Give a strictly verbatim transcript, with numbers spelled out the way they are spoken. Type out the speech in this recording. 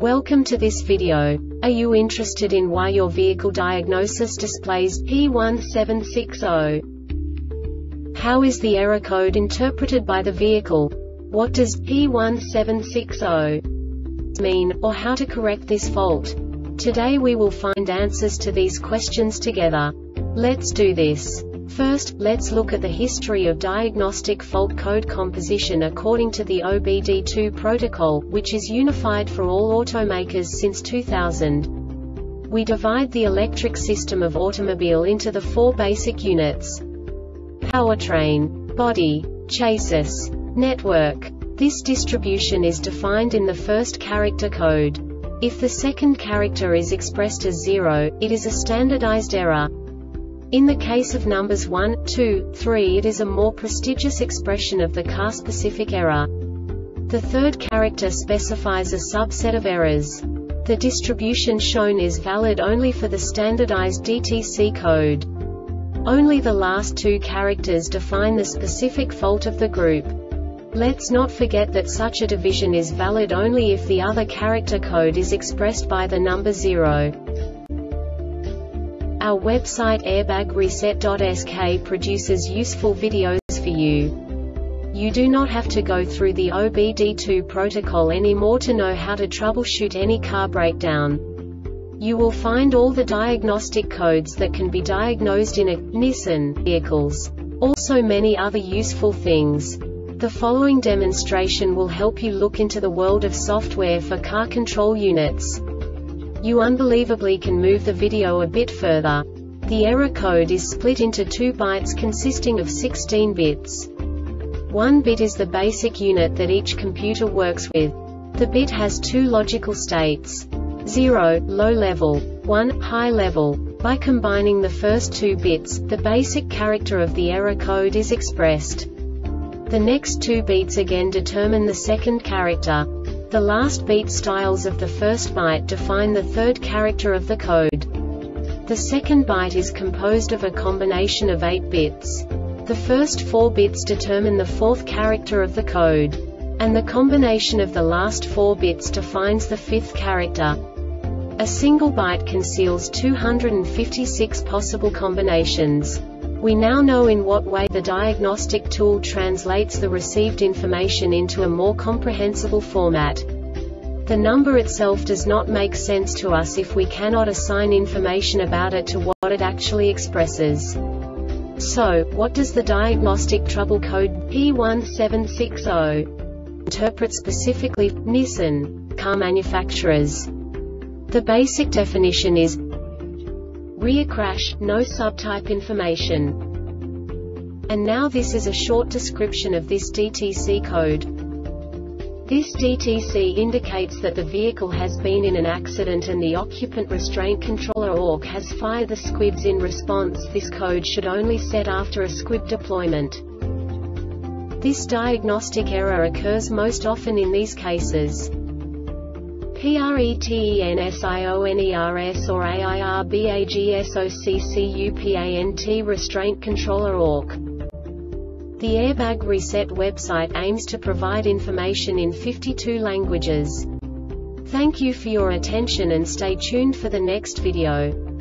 Welcome to this video. Are you interested in why your vehicle diagnosis displays P one seven six zero? How is the error code interpreted by the vehicle? What does P one seven six zero mean, or how to correct this fault? Today we will find answers to these questions together. Let's do this. First, let's look at the history of diagnostic fault code composition according to the O B D two protocol, which is unified for all automakers since two thousand. We divide the electric system of automobile into the four basic units: powertrain, body, chassis, network. This distribution is defined in the first character code. If the second character is expressed as zero, it is a standardized error. In the case of numbers one, two, three, it is a more prestigious expression of the car-specific error. The third character specifies a subset of errors. The distribution shown is valid only for the standardized D T C code. Only the last two characters define the specific fault of the group. Let's not forget that such a division is valid only if the other character code is expressed by the number zero. Our website airbag reset dot S K produces useful videos for you. You do not have to go through the O B D two protocol anymore to know how to troubleshoot any car breakdown. You will find all the diagnostic codes that can be diagnosed in a Nissan vehicles. Also many other useful things. The following demonstration will help you look into the world of software for car control units. You unbelievably can move the video a bit further. The error code is split into two bytes consisting of sixteen bits. One bit is the basic unit that each computer works with. The bit has two logical states: zero, low level, one, high level. By combining the first two bits, the basic character of the error code is expressed. The next two beats again determine the second character. The last beat styles of the first byte define the third character of the code. The second byte is composed of a combination of eight bits. The first four bits determine the fourth character of the code. And the combination of the last four bits defines the fifth character. A single byte conceals two hundred fifty-six possible combinations. We now know in what way the diagnostic tool translates the received information into a more comprehensible format. The number itself does not make sense to us if we cannot assign information about it to what it actually expresses. So, what does the diagnostic trouble code P one seven six zero interpret specifically for Nissan car manufacturers? The basic definition is rear crash, no subtype information. And now this is a short description of this D T C code. This D T C indicates that the vehicle has been in an accident and the occupant restraint controller O R C has fired the squibs in response. This code should only set after a squib deployment. This diagnostic error occurs most often in these cases: PRETENSIONERS or AIRBAGSOCCUPANT restraint controller O R C. The Airbag Reset website aims to provide information in fifty-two languages. Thank you for your attention and stay tuned for the next video.